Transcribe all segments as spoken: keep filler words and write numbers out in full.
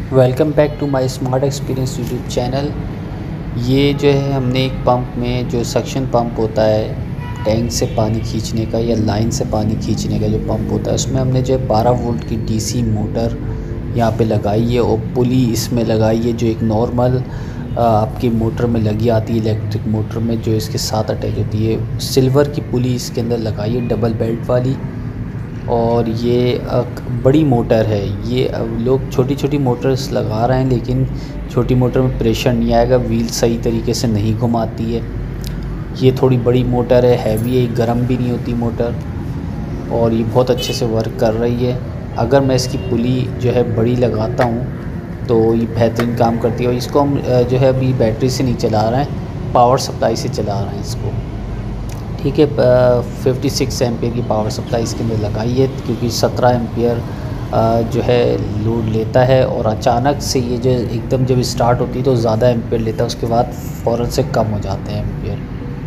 Welcome back to my smart experience YouTube channel. ये जो है हमने एक पंप में जो सक्शन पंप होता है टैंक से पानी खींचने का या लाइन से पानी खींचने का जो पंप होता है, उसमें हमने जो है बारह वोल्ट की डीसी मोटर यहाँ पे लगाई है और पुली इसमें लगाई है जो एक नॉर्मल आपकी मोटर में लगी आती है, इलेक्ट्रिक मोटर में जो इसके साथ अटैच होती है। सिल्वर की पुली इसके अंदर लगाई है, डबल बेल्ट वाली। और ये बड़ी मोटर है। ये लोग छोटी छोटी मोटर्स लगा रहे हैं, लेकिन छोटी मोटर में प्रेशर नहीं आएगा, व्हील सही तरीके से नहीं घुमाती है। ये थोड़ी बड़ी मोटर है, हैवी है, गर्म भी नहीं होती मोटर, और ये बहुत अच्छे से वर्क कर रही है। अगर मैं इसकी पुली जो है बड़ी लगाता हूँ तो ये बेहतरीन काम करती है। और इसको हम जो है अभी बैटरी से नहीं चला रहे हैं, पावर सप्लाई से चला रहे हैं इसको। ठीक है, फिफ्टी सिक्स एम्पियर की पावर सप्लाई इसके अंदर लगाई है, क्योंकि सत्रह एम्पियर जो है लोड लेता है। और अचानक से ये जो एकदम जब स्टार्ट होती है तो ज़्यादा एम्पियर लेता है, उसके बाद फ़ौरन से कम हो जाते हैं एम्पियर।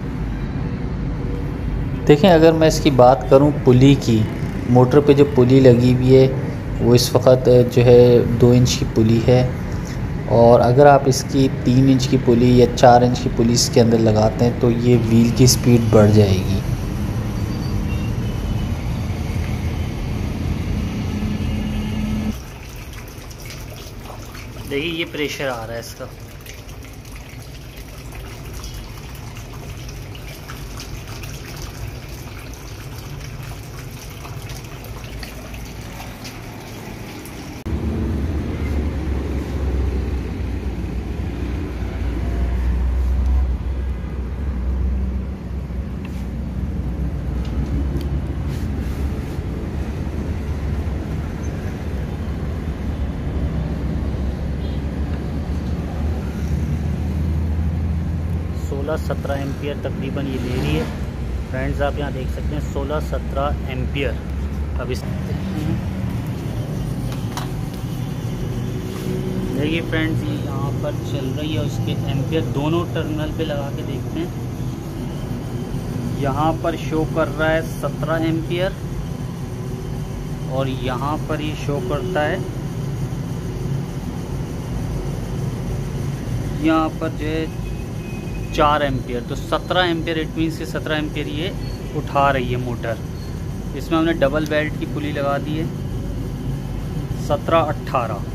देखें, अगर मैं इसकी बात करूं पुली की, मोटर पे जो पुली लगी हुई है वो इस वक्त जो है दो इंच की पुली है। और अगर आप इसकी तीन इंच की पुली या चार इंच की पुली इसके अंदर लगाते हैं तो ये व्हील की स्पीड बढ़ जाएगी। देखिए ये प्रेशर आ रहा है इसका। सोलह सत्रह एम्पियर तकरीबन ये ले रही है। फ्रेंड्स, आप यहाँ देख सकते हैं सोलह सत्रह एम्पियर। अब इस देखिए फ्रेंड्स, ये यहाँ पर चल रही है, उसके एम्पियर दोनों टर्मिनल पे लगा के देखते हैं। यहाँ पर शो कर रहा है सत्रह एम्पियर और यहाँ पर ये शो करता है, यहाँ पर जो है चार एम्पियर। तो सत्रह एम्पियर, इट मीन्स से सत्रह एम्पियर ये उठा रही है मोटर। इसमें हमने डबल बेल्ट की पुली लगा दी है, सत्रह अट्ठारह।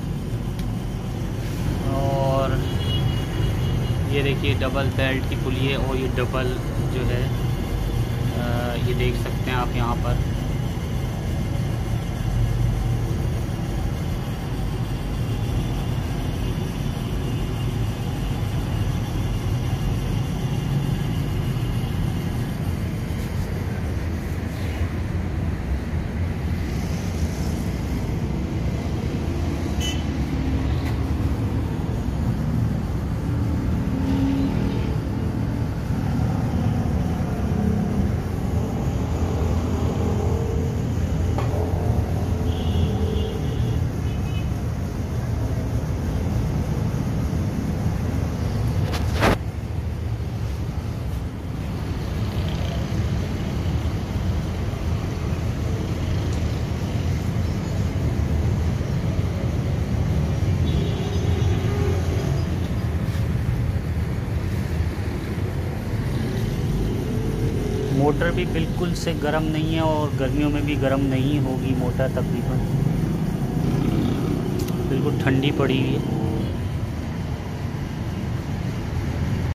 और ये देखिए डबल बेल्ट की पुली है, और ये डबल जो है आ, ये देख सकते हैं आप यहाँ पर। मोटर भी बिल्कुल से गर्म नहीं है और गर्मियों में भी गर्म नहीं होगी मोटर, तकरीबन बिल्कुल ठंडी पड़ी हुई है।